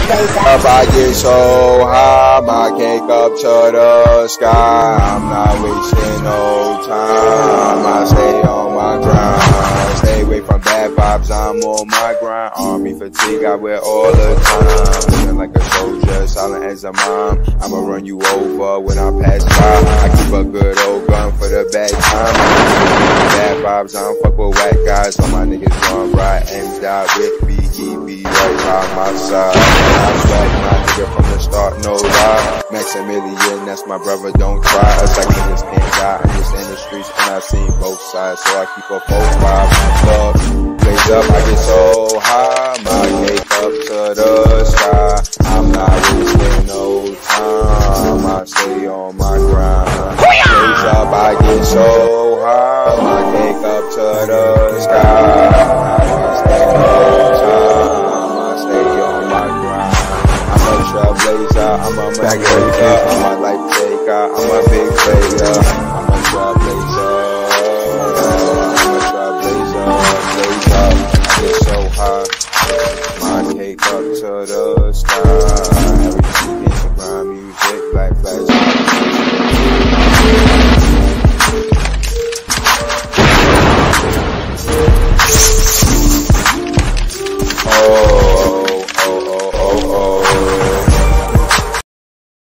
Up, I get so high, my cake up to the sky. I'm not wasting no time, I stay on my grind. Stay away from bad vibes, I'm on my grind. Army fatigue, I wear all the time. Looking like a soldier, silent as a mom. I'ma run you over when I pass by. I keep a good old gun for the bad time. Bad vibes, I don't fuck with whack guys. All my niggas run right and die with me. He be right by my side. I'm swag my nigga from the start, no lie. Maximilian, that's my brother, don't try. Us like niggas can't die. I'm just in the streets and I've seen both sides, so I keep a 4-5. Love, blaze up, I get so high. My cake up to the sky. I'm not wasting no time, I stay on my grind. Blaze up, I get so high. My cake up to the sky. Trailblazer, I'm a trailblazer, I'm a life taker, I'm a big player, I'm a trailblazer, I'm a trailblazer, blaze up, I get so high, my cake up to the sky, everything gets some grind music, black flash. Oh.